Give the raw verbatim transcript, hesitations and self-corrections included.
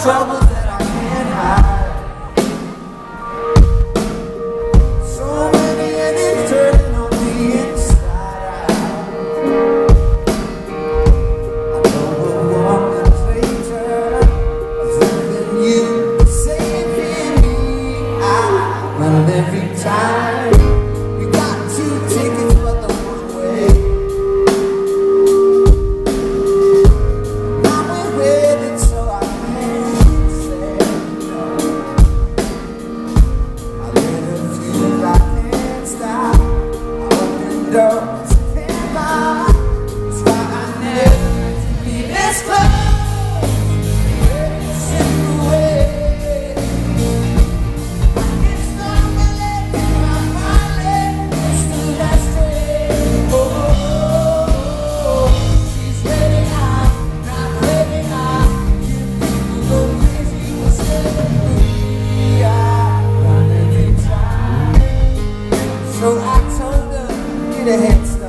troubles that I can't hide. So many endings turning on the inside out. I know we're one minute later, then you saving me out. Well, every time we got two tickets but the one way. Now we're waiting so I can't say no. I lit a fuse, I can't stop. I open doors, can't lie. That's why I never meant to be this close. Every single way. I get stronger, letting my mind let through that straight. Oh, she's ready now, not ready now. You people go crazy, we'll set free. I run every time. So I told her, get a head start.